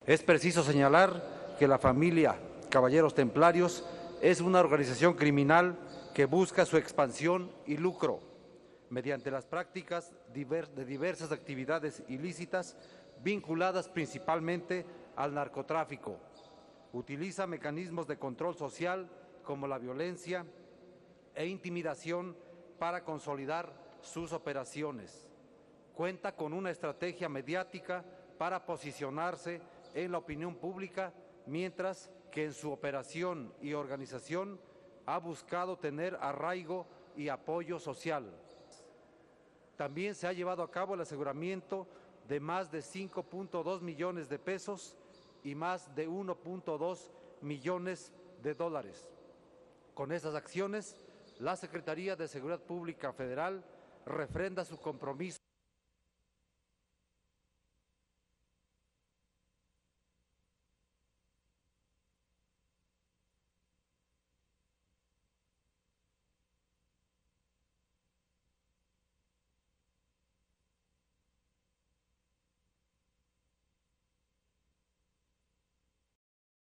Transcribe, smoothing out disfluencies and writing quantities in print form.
Es preciso señalar que la familia Caballeros Templarios es una organización criminal que busca su expansión y lucro mediante las prácticas de diversas actividades ilícitas vinculadas principalmente al narcotráfico. Utiliza mecanismos de control social como la violencia e intimidación para consolidar sus operaciones. Cuenta con una estrategia mediática para posicionarse en la opinión pública, mientras que en su operación y organización ha buscado tener arraigo y apoyo social. También se ha llevado a cabo el aseguramiento de más de 5.2 millones de pesos y más de 1.2 millones de dólares. Con esas acciones, la Secretaría de Seguridad Pública Federal refrenda su compromiso